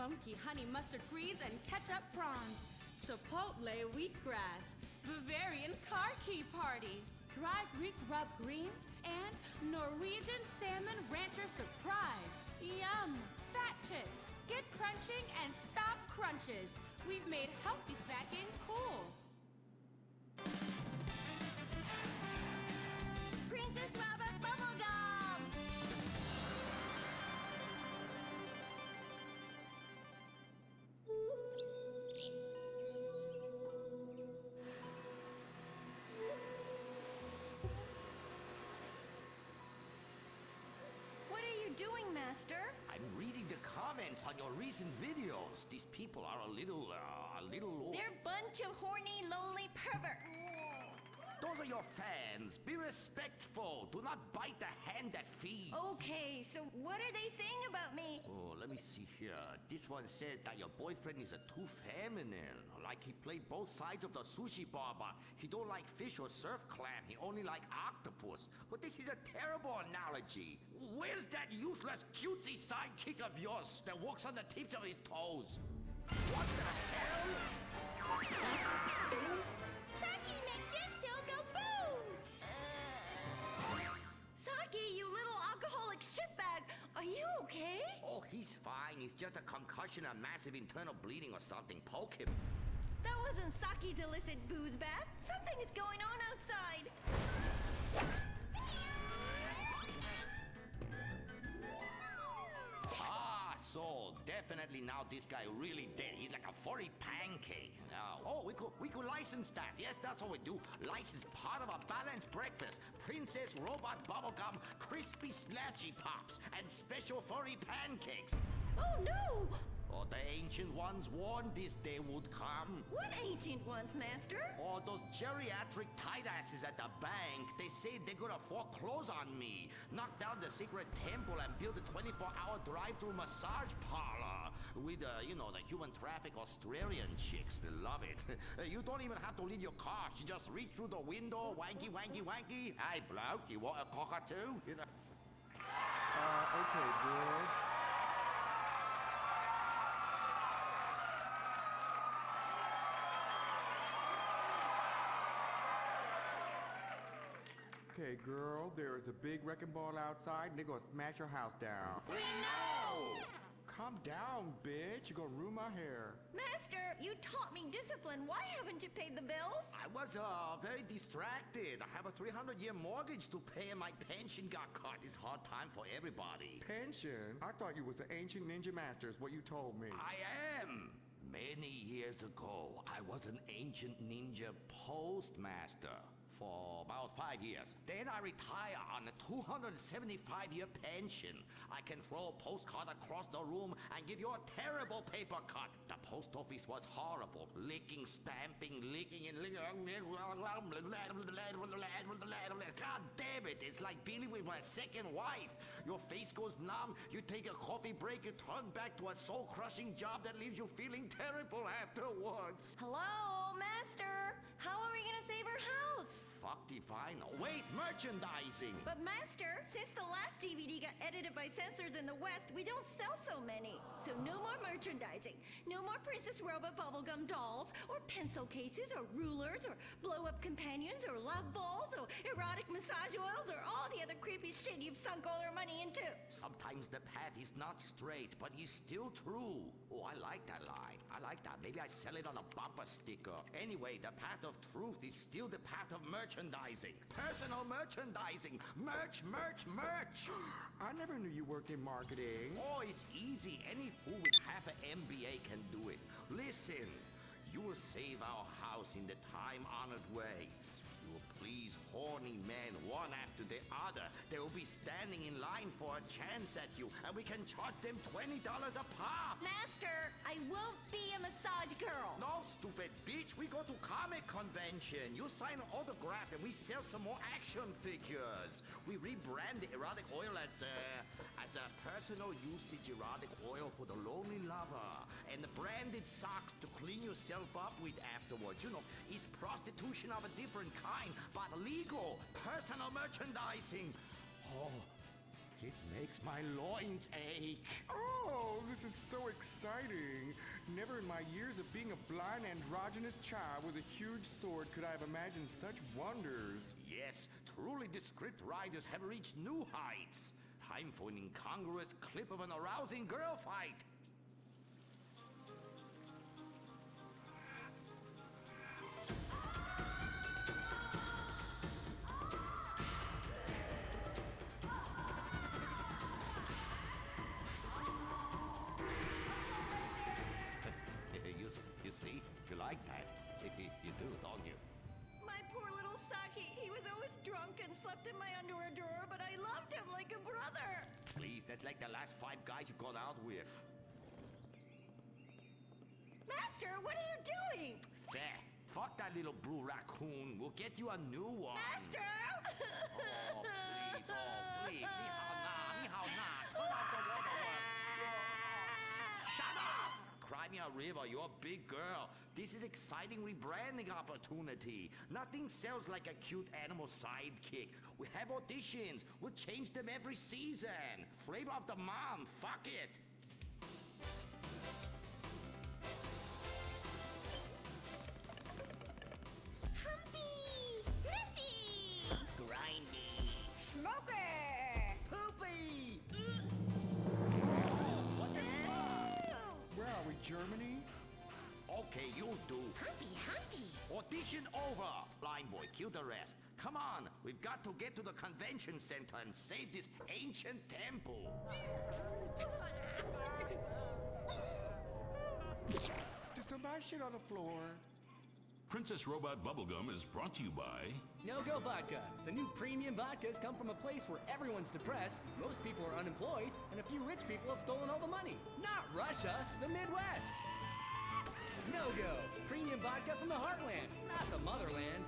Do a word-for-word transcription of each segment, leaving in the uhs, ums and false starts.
funky honey mustard greens and ketchup prawns, chipotle wheatgrass, Bavarian car key party, dry Greek rub greens, and Norwegian salmon rancher surprise. Yum! Fat chips. Get crunching and stop crunches. We've made healthy snacking cool. Princess Rabbit Bubblegum! What are you doing, Master? I'm reading the comments on your recent videos. These people are a little, uh, a little... They're a bunch of horny, lonely perverts. Those are your fans. Be respectful. Do not bite the hand that feeds. Okay, so what are they saying about me? Oh, let me see here. This one said that your boyfriend is a too feminine. Like he played both sides of the sushi bar, but he don't like fish or surf clam. He only like octopus. But this is a terrible analogy. Where's that useless cutesy sidekick of yours that walks on the tips of his toes? What the hell? Saki, make Gemstone go boom! Saki, you little alcoholic shitbag, are you okay? Oh, he's fine. He's just a concussion, a massive internal bleeding or something. Poke him. That wasn't Saki's illicit booze bath. Something is going on outside. Ah, so definitely now this guy really dead. He's like a furry pancake. Uh, oh, we could we could license that. Yes, that's what we do. License part of a balanced breakfast. Princess Robot Bubblegum, crispy snatchy pops, and special furry pancakes. Oh no! Oh, the ancient ones warned this day would come. What ancient ones, Master? Oh, those geriatric tight asses at the bank. They say they're gonna foreclose on me, knock down the secret temple, and build a twenty-four hour drive-through massage parlor with, uh, you know, the human traffic Australian chicks. They love it. You don't even have to leave your car. You just reach through the window, wanky, wanky, wanky. Hey, bloke, you want a cockatoo? You know. Uh, okay, boy. Okay, girl, there is a big wrecking ball outside and they're gonna smash your house down. We know! Calm down, bitch. You're gonna ruin my hair. Master, you taught me discipline. Why haven't you paid the bills? I was uh, very distracted. I have a three hundred year mortgage to pay and my pension got cut. It's hard time for everybody. Pension? I thought you was an ancient ninja master is what you told me. I am. Many years ago, I was an ancient ninja postmaster for about five years. Then I retire on a two hundred seventy-five year pension. I can throw a postcard across the room and give you a terrible paper cut. The post office was horrible. Licking, stamping, licking, and licking. God damn it, it's like dealing with my second wife. Your face goes numb, you take a coffee break, you turn back to a soul-crushing job that leaves you feeling terrible afterwards. Hello, Master. How are we gonna save our house? Fuck define. Oh, wait, merchandising. But Master, since the last D V D got edited by censors in the West, we don't sell so many. So no more merchandising. No more Princess Robot bubblegum dolls, or pencil cases, or rulers, or blow-up companions, or love balls, or erotic massage oils, or all the other creepy shit you've sunk all our money into. Sometimes the path is not straight, but is still true. Oh, I like that line. I like that. Maybe I sell it on a bumper sticker. Anyway, the path of truth is still the path of merchandising. Personal merchandising. Merch, merch, merch. I never knew you worked in marketing. Oh, it's easy. Any fool with half an M B A can do it. Listen, you will save our house in the time-honored way. You will please horny men one after the other. They will be standing in line for a chance at you, and we can charge them twenty dollars a pop. Master, I won't be a massage girl. No, stupid bitch. We go to comic convention. You sign an autograph, and we sell some more action figures. We rebrand the erotic oil as a, as a personal usage erotic oil for the lonely lover, and the branded socks to clean yourself up with afterwards. You know, it's prostitution of a different kind, but legal. Personal merchandising. Oh, It makes my loins ache. Oh, this is so exciting. Never in my years of being a blind androgynous child with a huge sword could I have imagined such wonders. Yes, truly the script writers have reached new heights. Time for an incongruous clip of an arousing girl fight. you, you see? You like that? You do, don't you? My poor little Saki. He was always drunk and slept in my underwear drawer, but I loved him like a brother. Please, that's like the last five guys you got out with. Master, what are you doing? There. Fuck that little blue raccoon. We'll get you a new one. Master! Oh, please. Oh, please. Ni hao na. Ni hao na. Turn off the water. Shut up! Cry me a river. You're a big girl. This is exciting rebranding opportunity. Nothing sells like a cute animal sidekick. We have auditions. We'll change them every season. Flavor of the month. Fuck it. Humpy! Lippy! Grindy. Smoky! Poopy. Where are we, Germany? Okay, you'll do. Humpy, Humpy! Audition over. Blind boy, kill the rest. Come on, we've got to get to the convention center and save this ancient temple. Did somebody shit on the floor? Princess Robot Bubblegum is brought to you by... No-Go Vodka. The new premium vodkas come from a place where everyone's depressed, most people are unemployed, and a few rich people have stolen all the money. Not Russia, the Midwest. No-Go. Premium vodka from the heartland, not the motherland.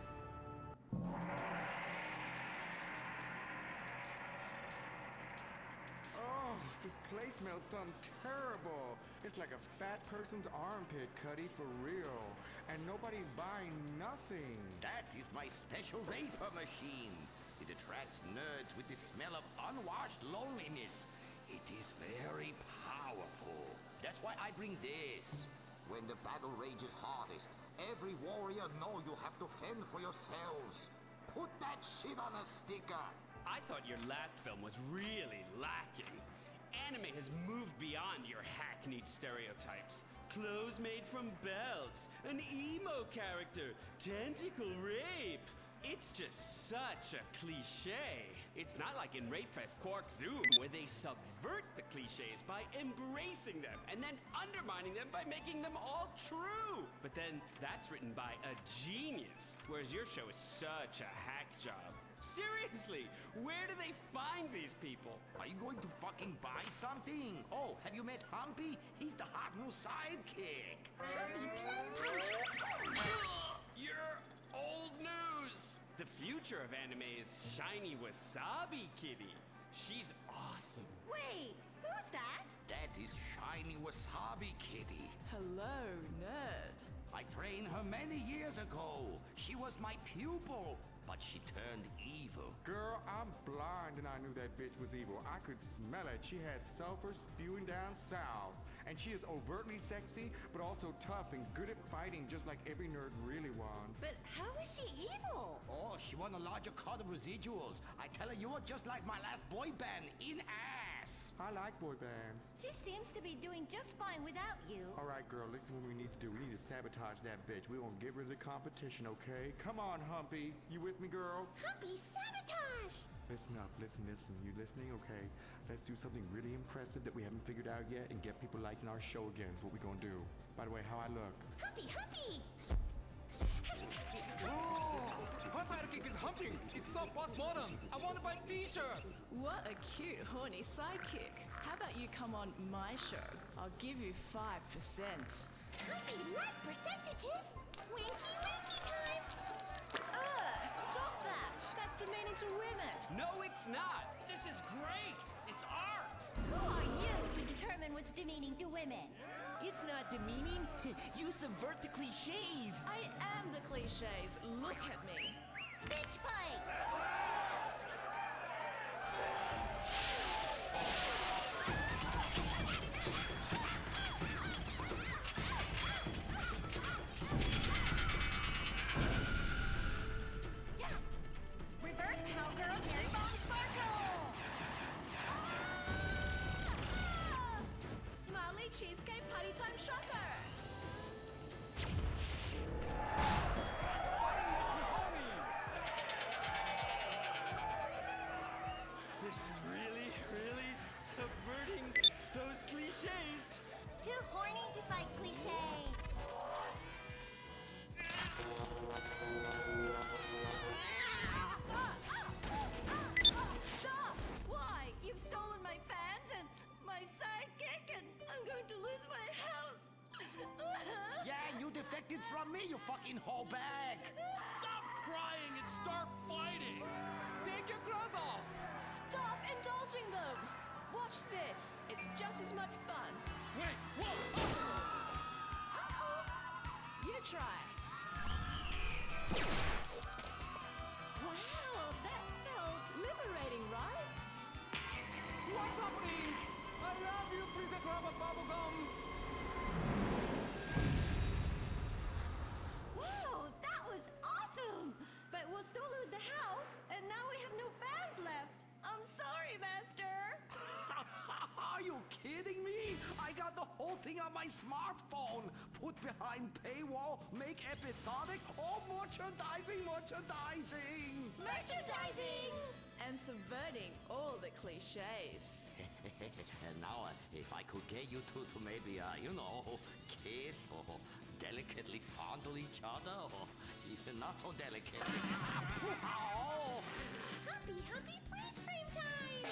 Oh, this place smells something terrible. It's like a fat person's armpit, Cuddy, for real. And nobody's buying nothing. That is my special vapor machine. It attracts nerds with the smell of unwashed loneliness. It is very powerful. That's why I bring this. When the battle rages hardest, every warrior know you have to fend for yourselves. Put that shit on a sticker. I thought your last film was really lacking. Anime has moved beyond your hackneyed stereotypes. Clothes made from belts, an emo character, tentacle rape. It's just such a cliche. It's not like in Rapefest Quark Zoom, where they subvert the cliches by embracing them and then undermining them by making them all true. But then that's written by a genius, whereas your show is such a hack job. Seriously, where do they find these people? Are you going to fucking buy something? Oh, have you met Humpy? He's the hot new sidekick. Humpy Plum Pump! You're old news! The future of anime is Shiny Wasabi Kitty. She's awesome. Wait, who's that? That is Shiny Wasabi Kitty. Hello, nerd. I trained her many years ago. She was my pupil, but she turned evil. Girl, I'm blind and I knew that bitch was evil. I could smell it. She had sulfur spewing down south. And she is overtly sexy, but also tough and good at fighting, just like every nerd really wants. But how is she evil? Oh, she won a larger cut of residuals. I tell her you were just like my last boy band, in ass. I like boy bands. She seems to be doing just fine without you. All right, girl, listen what we need to do. We need to sabotage that bitch. We won't get rid of the competition, okay? Come on, Humpy. You with me, girl? Humpy sabotage! Listen up, listen, listen. You listening? Okay. Let's do something really impressive that we haven't figured out yet and get people liking our show again. Is what we're gonna do. By the way, how I look? Humpy, Humpy! Oh, her sidekick is humping. It's so postmodern. I want to buy a t-shirt. What a cute, horny sidekick. How about you come on my show? I'll give you five percent. Humpy like percentages! Winky, winky time! Ugh, stop that. That's demeaning to women. No, it's not. This is great. It's art. Who are you to determine what's demeaning to women? It's not demeaning. You subvert the cliches. I am the cliches. Look at me. Bitch fight! cheesecake party time shocker! This is really, really subverting those cliches. Too horny to fight cliches. Stop! Why? You've stolen my fans and my sidekick, and I'm going to lose my house. Yeah, you defected from me, you fucking hoe bag. Stop crying and start fighting. Take your clothes off! Stop indulging them! Watch this. It's just as much fun. Wait, whoa! Uh-oh. You try. Wow, that felt Liberating, right? What's happening? I love you, Princess Robot Bubblegum! Wow, that was awesome! But we'll still lose the house, and now we have no fans left. I'm sorry, Master. Are you kidding me? I got the whole thing on my smartphone. Put behind paywall, make episodic, all merchandising, merchandising. Merchandising! And subverting all the cliches. And now, uh, if I could get you two to maybe, uh, you know, kiss or delicately fondle each other, or even not so delicate. Oh. Happy, happy freeze frame time!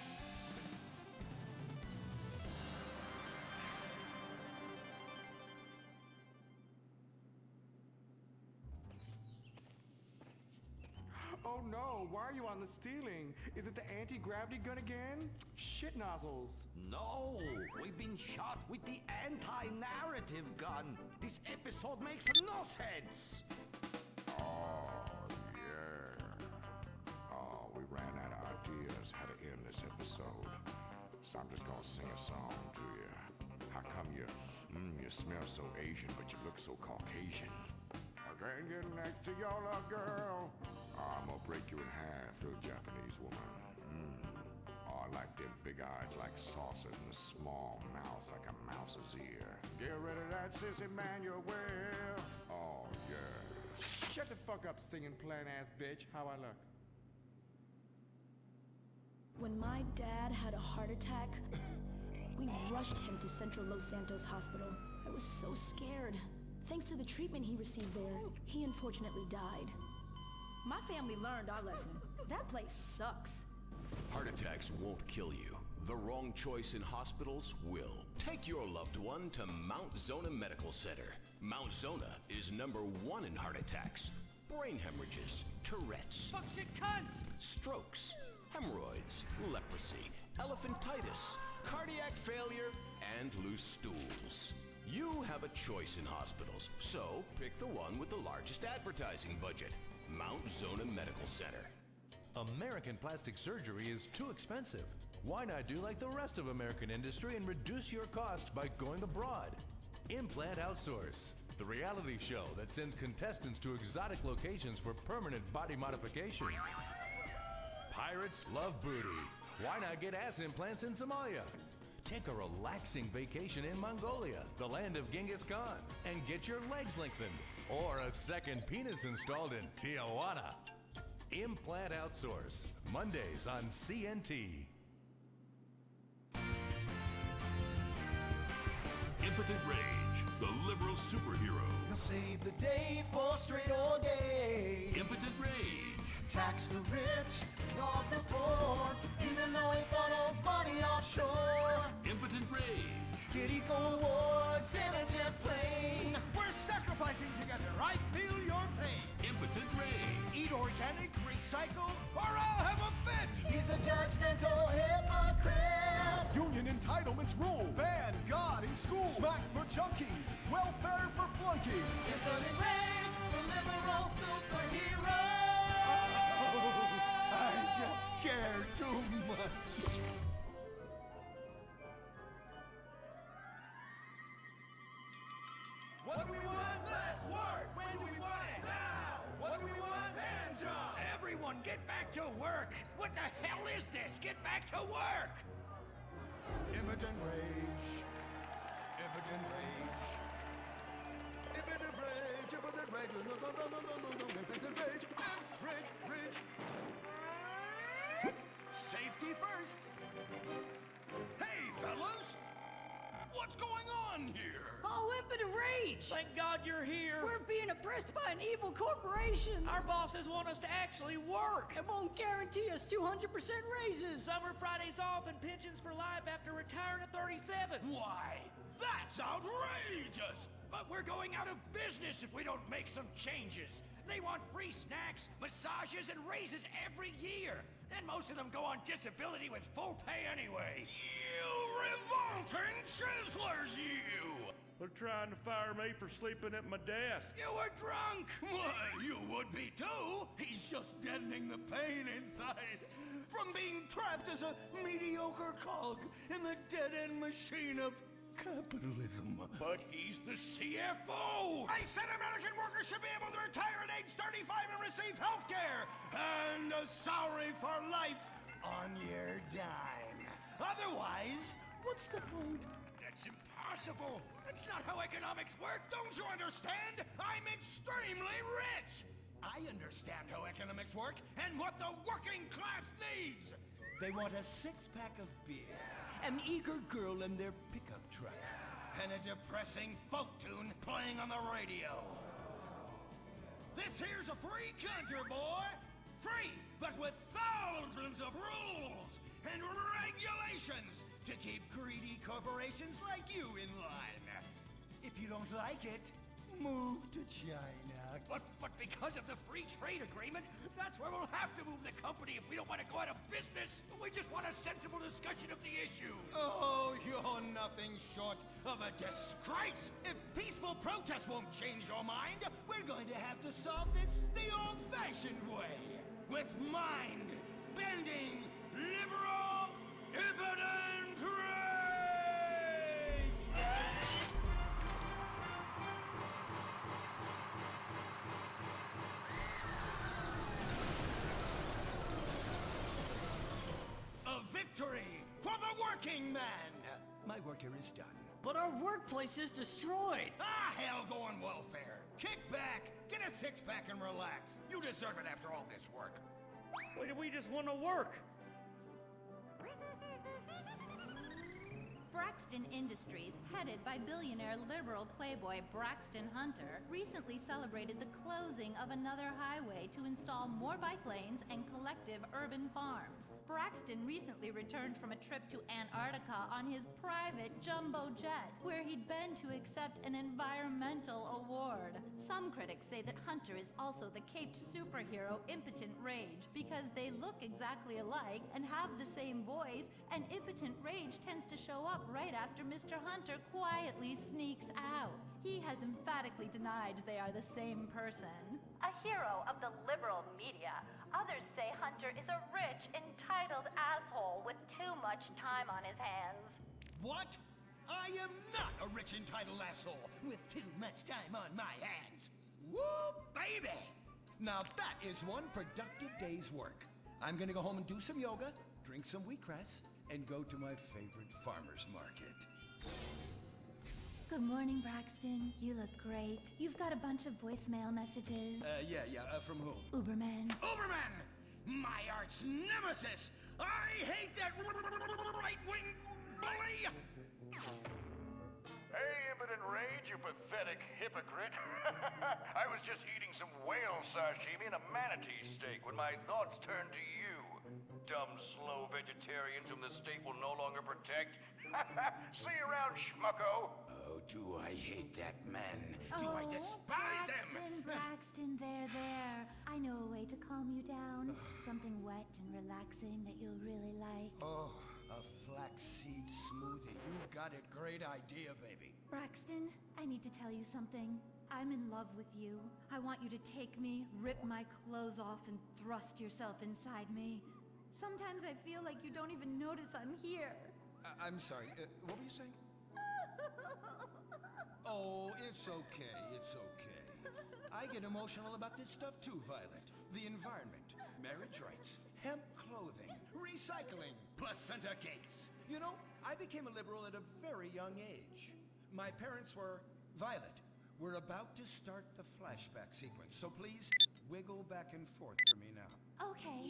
Oh no, why are you on the ceiling? Is it the anti-gravity gun again? Shit nozzles. No, we've been shot with the anti-narrative gun. This episode makes no sense. Oh, yeah. Oh, we ran out of ideas how to end this episode. So I'm just gonna sing a song to you. How come you, mm, you smell so Asian, but you look so Caucasian? I can't get next to your little girl. Oh, I'm gonna break you in half, little Japanese woman. Mm. Oh, I like them big eyes like saucers and the small mouth like a mouse's ear. Get rid of that sissy man, you will. Oh, yeah. Shut the fuck up, singing plain ass bitch. How I look? When my dad had a heart attack, we rushed him to Central Los Santos Hospital. I was so scared. Thanks to the treatment he received there, he unfortunately died. My family learned our lesson. That place sucks. Heart attacks won't kill you. The wrong choice in hospitals will. Take your loved one to Mount Zona Medical Center. Mount Zona is number one in heart attacks, brain hemorrhages, Tourette's, Fuck shit cunt! strokes, hemorrhoids, leprosy, elephantitis, cardiac failure, and loose stools. You have a choice in hospitals, so pick the one with the largest advertising budget. Mount Zona Medical Center. American plastic surgery is too expensive. Why not do like the rest of American industry and reduce your cost by going abroad? Implant Outsource, the reality show that sends contestants to exotic locations for permanent body modification. Pirates love booty. Why not get ass implants in Somalia? Take a relaxing vacation in Mongolia, the land of Genghis Khan, and get your legs lengthened. Or a second penis installed in Tijuana. Implant Outsource, Mondays on C N T. Impotent Rage, the liberal superhero. He'll save the day for straight all day. Impotent Rage. Tax the rich, rob the poor, even though he thought his money offshore. Impotent Rage. Kitty go awards in a jet plane. We're sacrificing together. I feel your pain. Impotent Rage. Eat organic, recycle, or I'll have a fit. He's a judgmental hypocrite. Union entitlements rule. Ban God in school. Smack for junkies. Welfare for flunky. Impotent Rage, the liberal superhero. I just care too much. What do we want? Less work. When do we want it? Now. What do we want? Hand jobs. Everyone, get back to work. What the hell is this? Get back to work. Impotent Rage. impotent rage. Impotent rage, impotent rage, no, no, no, no, no, no, no, impotent rage, rage, rage. Safety first. Hey, fellas! What's going on here? Oh, impotent rage! Thank God you're here. We're being oppressed by an evil corporation. Our bosses want us to actually work. It won't guarantee us two hundred percent raises. Summer Fridays off and pensions for life after retiring at thirty-seven. Why, that's outrageous! But we're going out of business if we don't make some changes. They want free snacks, massages, and raises every year. And most of them go on disability with full pay anyway. You revolting chiselers, you! They're trying to fire me for sleeping at my desk. You were drunk! Why, you would be too! He's just deadening the pain inside from being trapped as a mediocre cog in the dead-end machine of capitalism. But he's the C F O! I said American workers should be able to retire at age thirty-five and receive health care and a salary for life on your dime. Otherwise, what's the point? That's impossible. That's not how economics work. Don't you understand? I'm extremely rich. I understand how economics work and what the working class needs. They want a six-pack of beer, an eager girl in their pickup truck, and a depressing folk tune playing on the radio. This here's a free country, boy! Free, but with thousands of rules and regulations to keep greedy corporations like you in line. If you don't like it, move to China. But, but because of the free trade agreement, that's where we'll have to move the company if we don't want to go out of business. We just want a sensible discussion of the issue. Oh, you're nothing short of a disgrace. If peaceful protest won't change your mind, we're going to have to solve this the old-fashioned way. With mind-bending, liberal, impotent rage! A victory for the working man! My work here is done. But our workplace is destroyed. Ah, hell go on welfare. Kick back, get a six-pack and relax. You deserve it after all this work. Why do we just want to work? Braxton Industries, headed by billionaire liberal playboy Braxton Hunter, recently celebrated the closing of another highway to install more bike lanes and collective urban farms. Braxton recently returned from a trip to Antarctica on his private jumbo jet, where he'd been to accept an environmental award. Some critics say that Hunter is also the caped superhero Impotent Rage, because they look exactly alike and have the same voice, and Impotent Rage tends to show up right after Mister Hunter quietly sneaks out. He has emphatically denied they are the same person. A hero of the liberal media, others say Hunter is a rich, entitled asshole with too much time on his hands. What? I am not a rich, entitled asshole with too much time on my hands. Woo, baby! Now that is one productive day's work. I'm gonna go home and do some yoga, drink some wheatgrass, and go to my favorite farmer's market. Good morning, Braxton. You look great. You've got a bunch of voicemail messages. Uh, yeah, yeah, uh, from whom? Uberman. Uberman! My arch nemesis! I hate that right-wing bully! Hey, Impotent Rage, you pathetic hypocrite. I was just eating some whale sashimi and a manatee steak when my thoughts turned to you. Dumb, slow vegetarians whom the state will no longer protect. See you around, schmucko. Oh, do I hate that man. Do oh, I despise Braxton, him? Braxton, there, there. I know a way to calm you down. Something wet and relaxing that you'll really like. Oh, a flaxseed smoothie. You've got a great idea, baby. Braxton, I need to tell you something. I'm in love with you. I want you to take me, rip my clothes off, and thrust yourself inside me. Sometimes I feel like you don't even notice I'm here. Uh, I'm sorry, uh, what were you saying? Oh, it's okay, it's okay. I get emotional about this stuff too, Violet. The environment, marriage rights, hemp clothing, recycling, placenta cakes. You know, I became a liberal at a very young age. My parents were Violet. We're about to start the flashback sequence, so please wiggle back and forth for me now. Okay.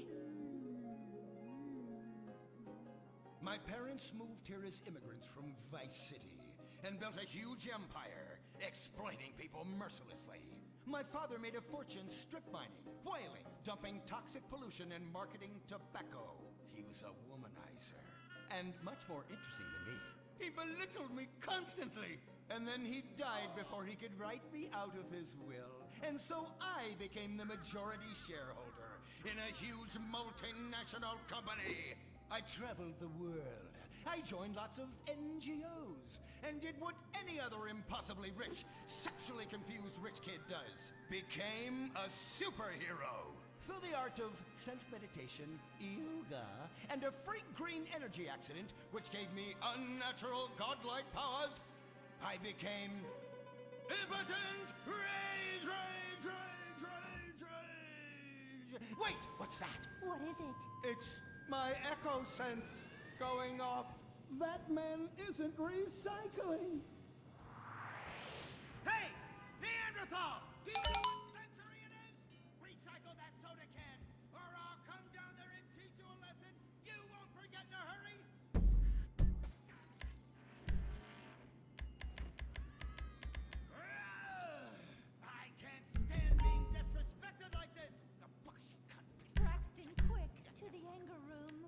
My parents moved here as immigrants from Vice City and built a huge empire, exploiting people mercilessly. My father made a fortune strip mining, whaling, dumping toxic pollution, and marketing tobacco. He was a womanizer. And much more interesting to me, he belittled me constantly. And then he died before he could write me out of his will. And so I became the majority shareholder in a huge multinational company. I traveled the world. I joined lots of N G Os and did what any other impossibly rich, sexually confused rich kid does. Became a superhero. Through the art of self-meditation, yoga, and a freak green energy accident, which gave me unnatural godlike powers, I became impotent rage, rage, rage, rage, rage. Wait, what's that? What is it? It's my echo sense going off. That man isn't recycling. Hey, Neanderthal! Do you know what century it is? Recycle that soda can, or I'll come down there and teach you a lesson you won't forget in a hurry. I can't stand being disrespected like this. The bullshit cunt. Braxton, quick, to the anger room.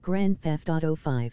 Grand Theft Auto five.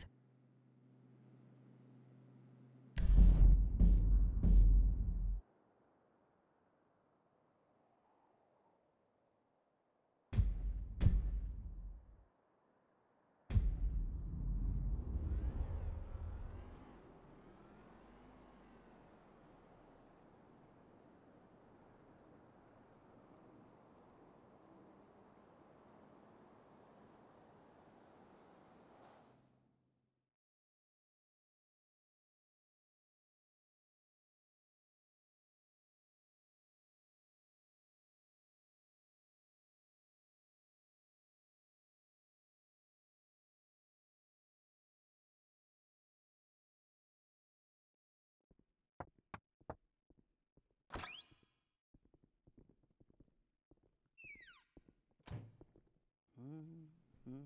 Mm-hmm.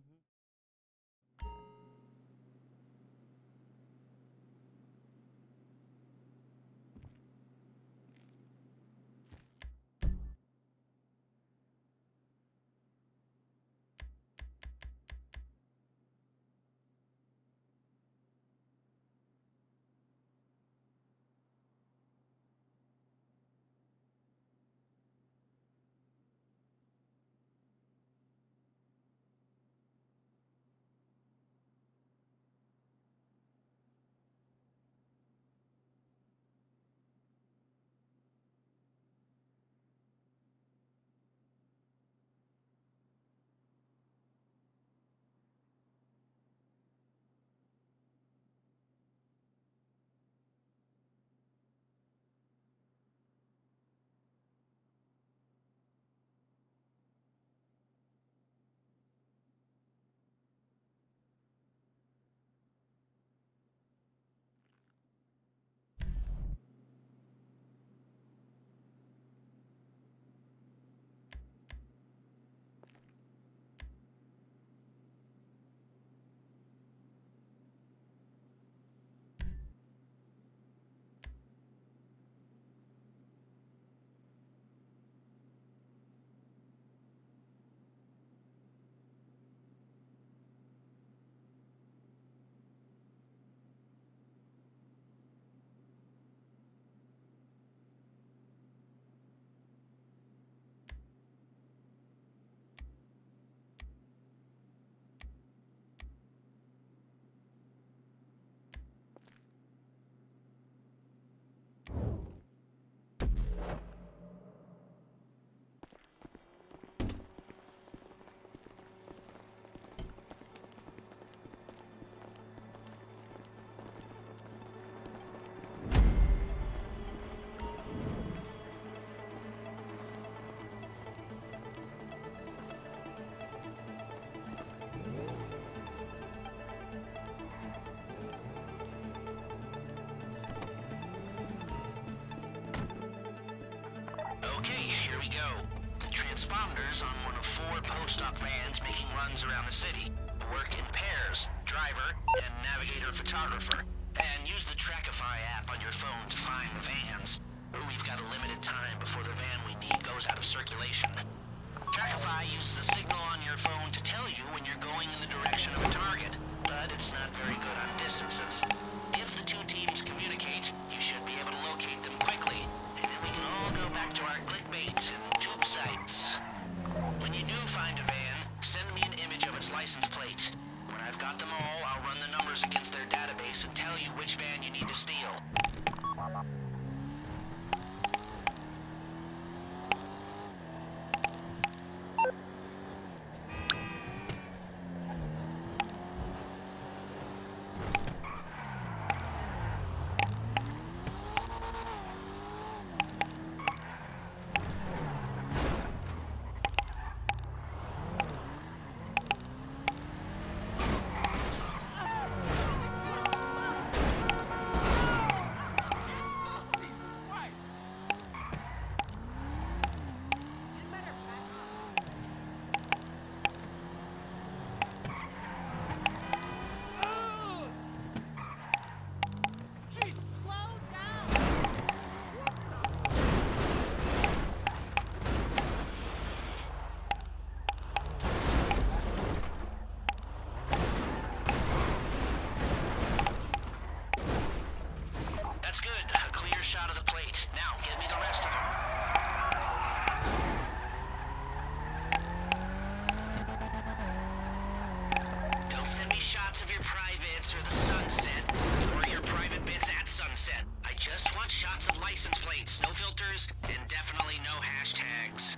Okay, here we go. Transponders on one of four post-op vans making runs around the city. Work in pairs, driver and navigator photographer. And use the Trackify app on your phone to find the vans. We've got a limited time before the van we need goes out of circulation. Trackify uses a signal on your phone to tell you when you're going in the direction of a target, but it's not very good on distances. If the two teams communicate, you should be able to locate them quickly, and then we can all go back to our clickbait and tube sites. When you do find a van, send me an image of its license plate. When I've got them all, I'll run the numbers against their database and tell you which van you need to steal. Now, get me the rest of them. Don't send me shots of your privates or the sunset, or your private bits at sunset. I just want shots of license plates, no filters, and definitely no hashtags.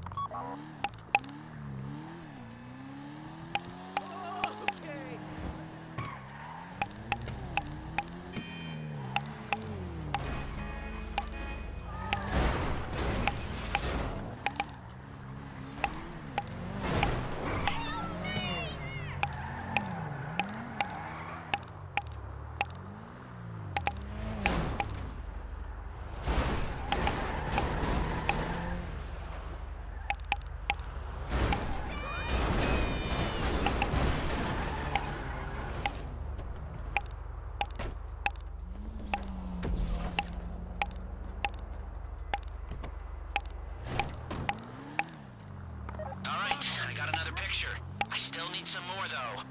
I still need some more, though.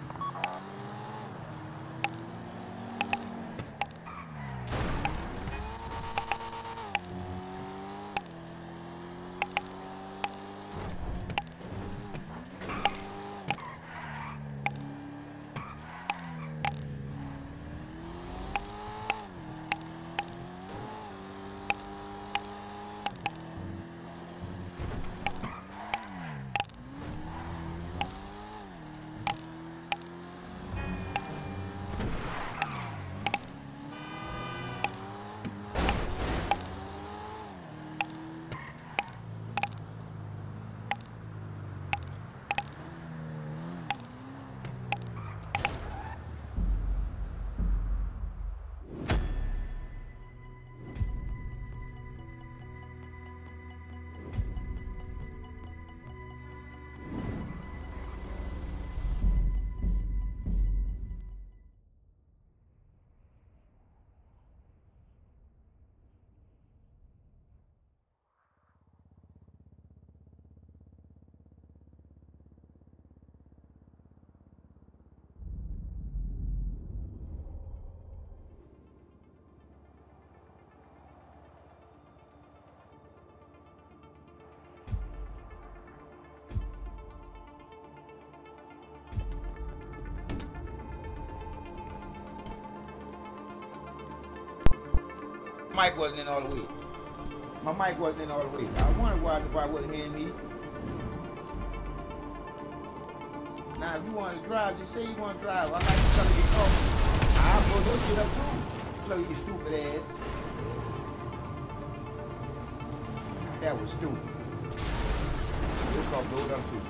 Mic wasn't in all the way. My mic wasn't in all the way. I wonder why nobody wouldn't hear me. Now, if you want to drive, just say you want to drive. I like to come to your car. I'll blow your shit up too. Slow your stupid ass. That was stupid. Your car blow it up too.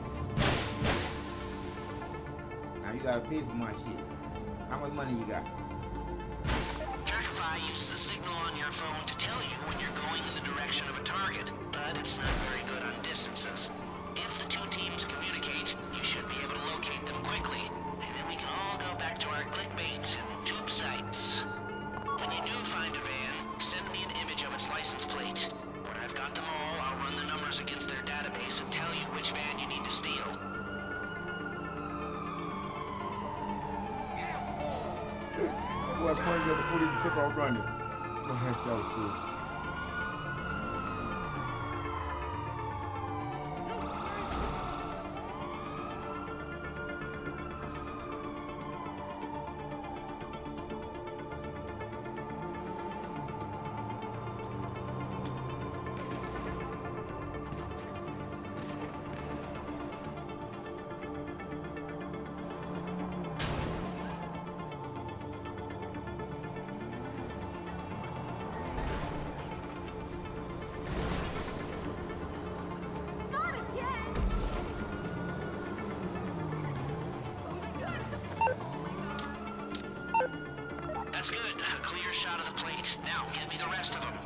Now you gotta pay for my shit. How much money you got? Trackify uses a signal on your phone to tell you when you're going in the direction of a target, but it's not very good on distances. If the two teams communicate, you should be able to locate them quickly, and then we can all go back to our clickbait and tube sites. When you do find a van, send me an image of its license plate. When I've got them all, I'll run the numbers against their database and tell you which van you need to steal. Well, funny that the police took off running. Go ahead, that was cool. That's good. A clear shot of the plate. Now, get me the rest of them.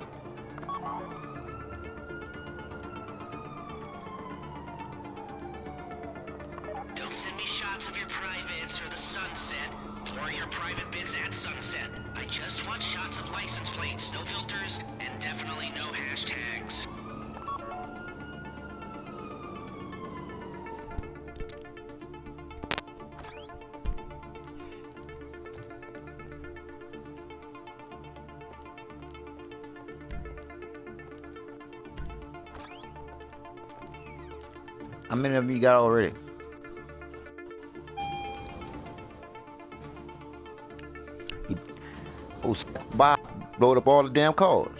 Don't send me shots of your privates or the sunset, or your private bits at sunset. I just want shots of license plates, no filters, and definitely no hashtags. How many of you got already? He, oh, Bob blowed up all the damn cars.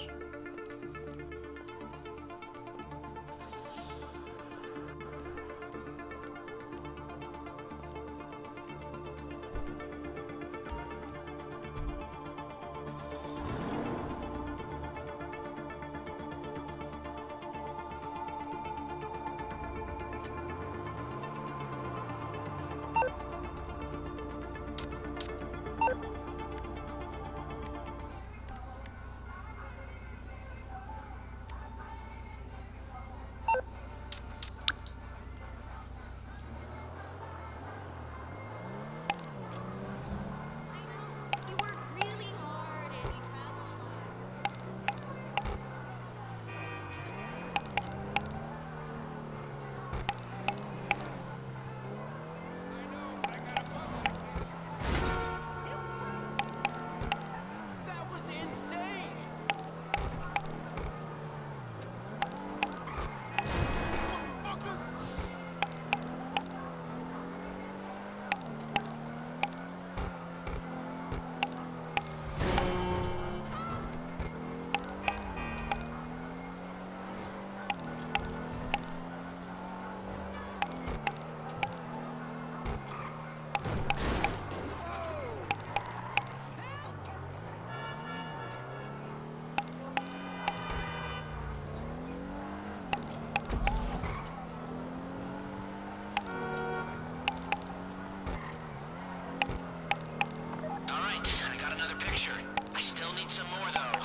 I still need some more, though.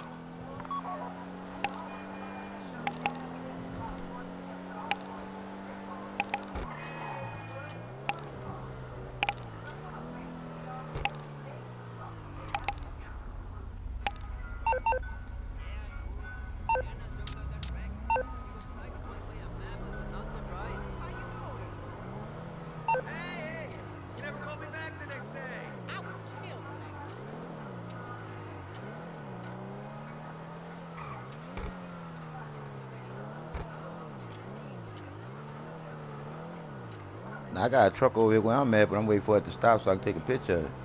Now, I got a truck over here where I'm at, but I'm waiting for it to stop so I can take a picture of it.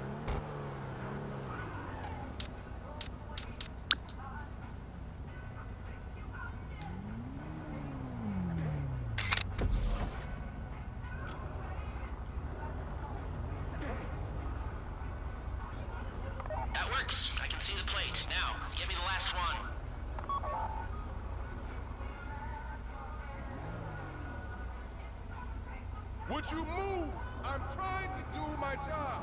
That works. I can see the plate. Now, give me the last one. Would you move? I'm trying to do my job.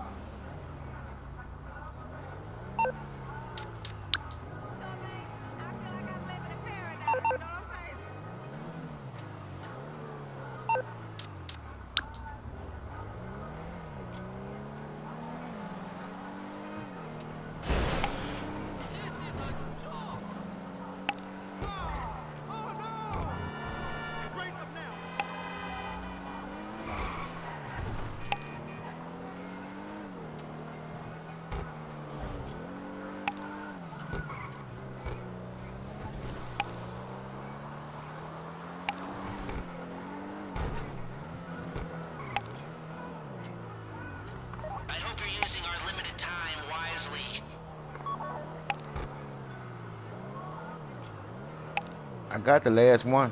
I got the last one.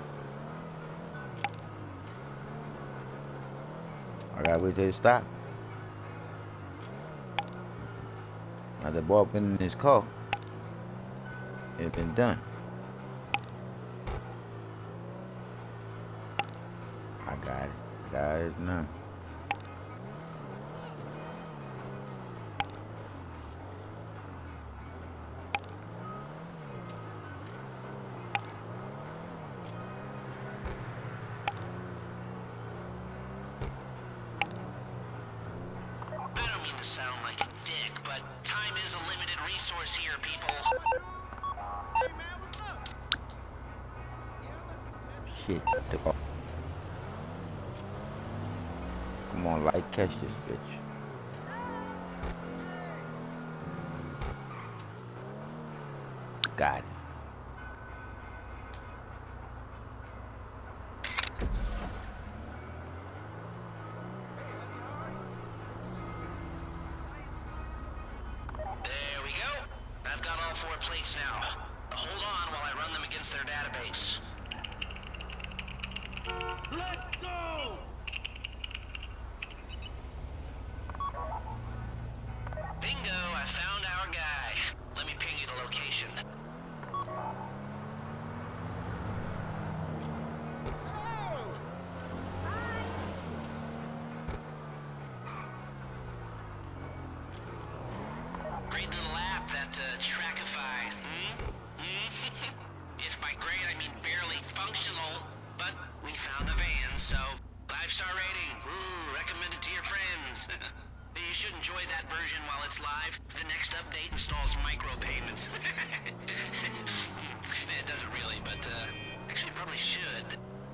I gotta wait till it stop. Now the boy been in his car. It's been done. I got it. Got it now. Sound like a dick, but time is a limited resource here, people. Shit, took off. Come on, like, catch this bitch. Got it. four plates now. Hold on while I run them against their database. Let's go! Bingo, I found our guy. Let me ping you the location. Great little app, that uh, Trackify. Hmm? Hmm? If by great I mean barely functional, but we found the van, so five-star rating. Ooh, recommend it to your friends. You should enjoy that version while it's live. The next update installs micropayments. It doesn't really, but uh, actually it probably should.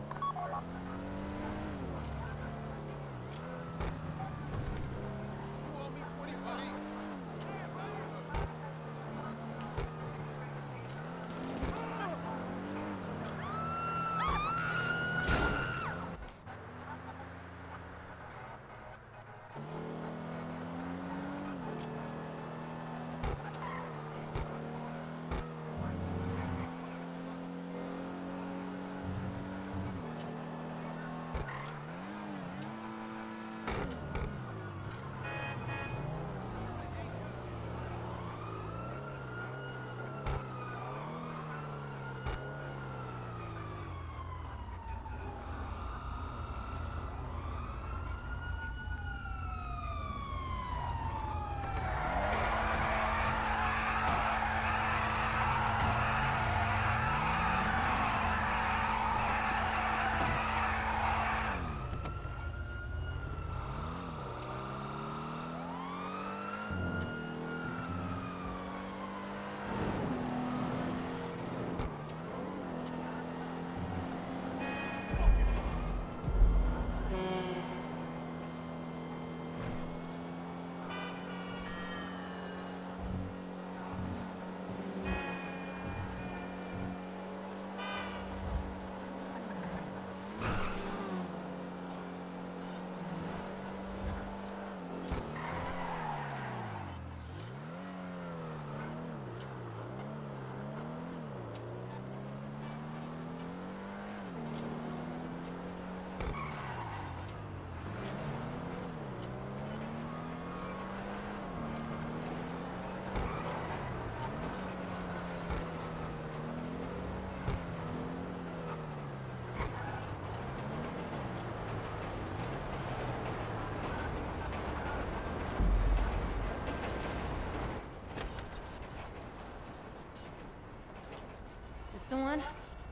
The one?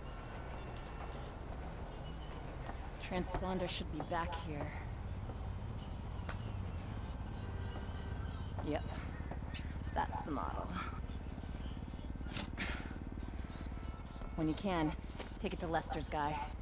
Transponder should be back here. Yep, that's the model. When you can, take it to Lester's guy.